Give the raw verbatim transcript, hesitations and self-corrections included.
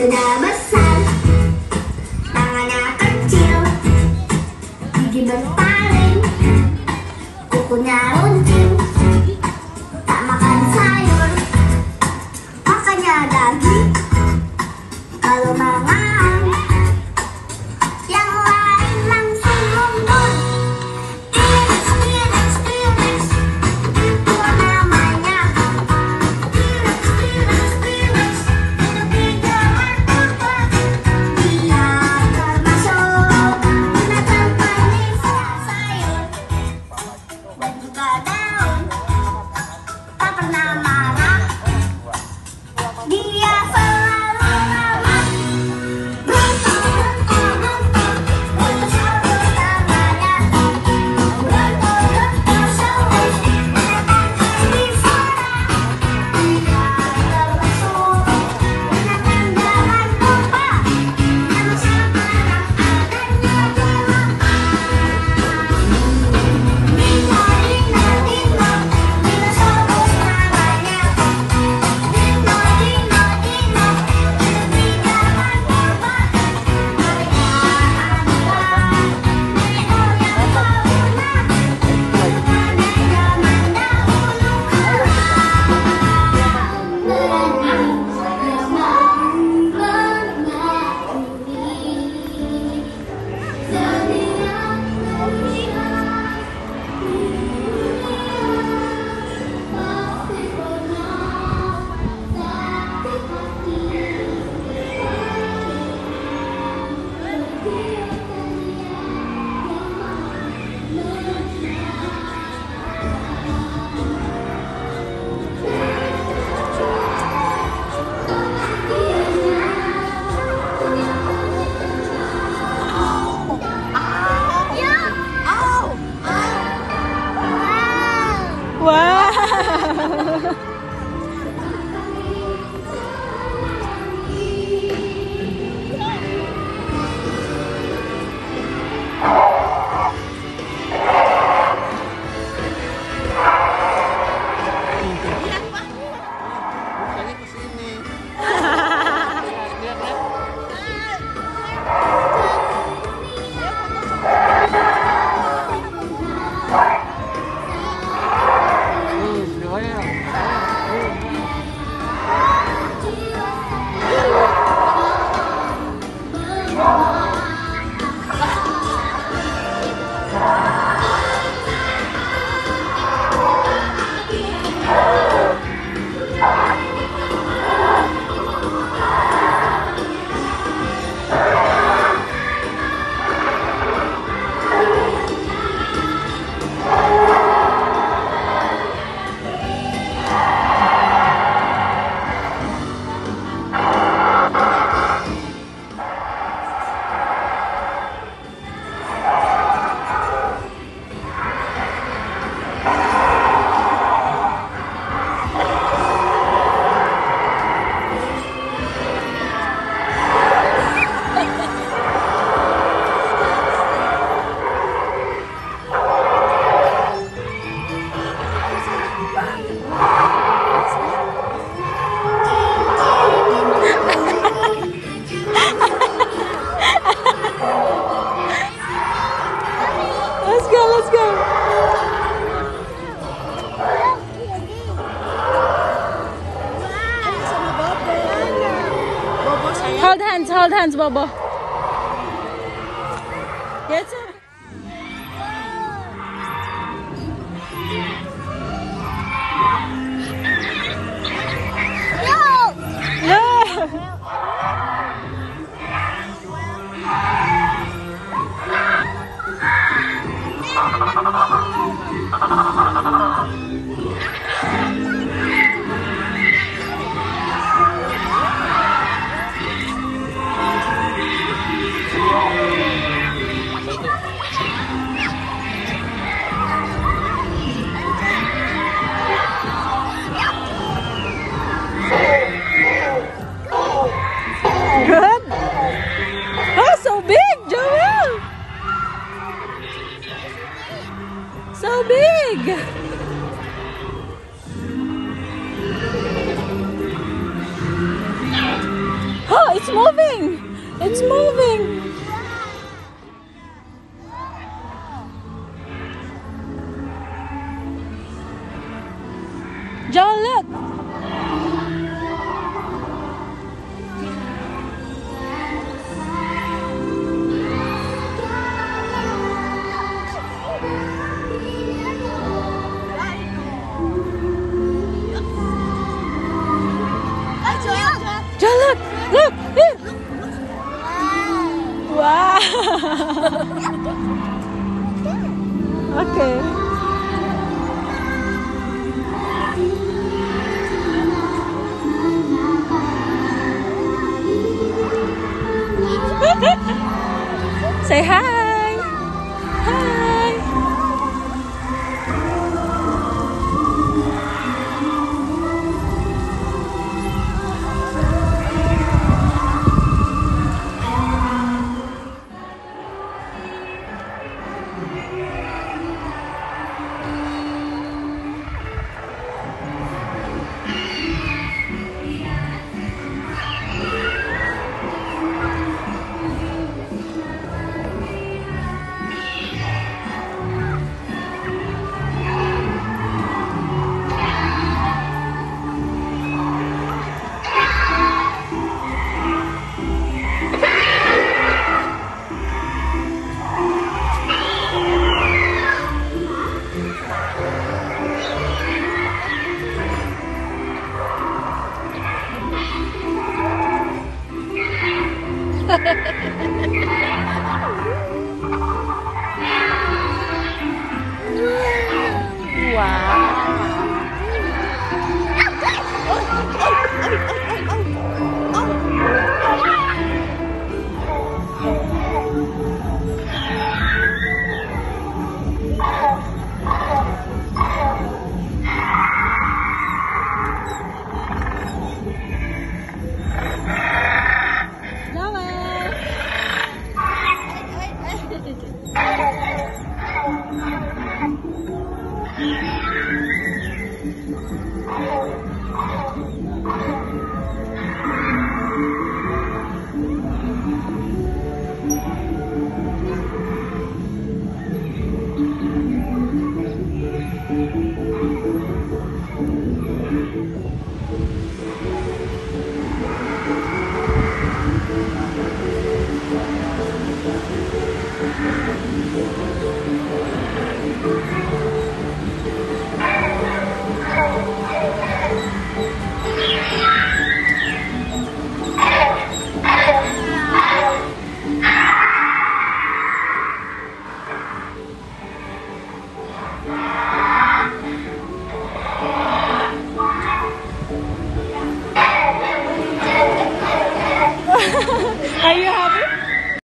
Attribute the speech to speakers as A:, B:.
A: sudah besar, tangannya kecil, gigi bertaring, kukunya runcing, tak makan sayur, makannya daging. Kalau mangan, yang lain langsung mundur. T-Rex, T-Rex, T-Rex, itu namanya. T-Rex, T-Rex, T-Rex, hidup di jalan purba. Dia termasuk binatang penyiksa sayur dan juga daun. Tak pernah marah, dia selalu ramah. Brontosaurus namanya. Brontosaurus binatang herbivora. Dia termasuk binatang jalan purba yang sekarang adanya jelek. Dino, Dino, Dino, dinosaurus namanya. Dino, Dino, Dino, hidup di jalan purba. Mereka adalah dino yang berguna pada zaman dahulu kala. Berani yang mengakhiri setiap pilihan pasti pernah sakit hati.
B: Wah. Let's go, let's go. Hold hands, hold hands, Bobo. Yes, sir. Good. Oh, so big, Joel. So big. Oh, it's it's moving. It's moving. Joel, look. Joel, look. Look. Here. Wow. Okay. Say hi. Hi.
A: Joel.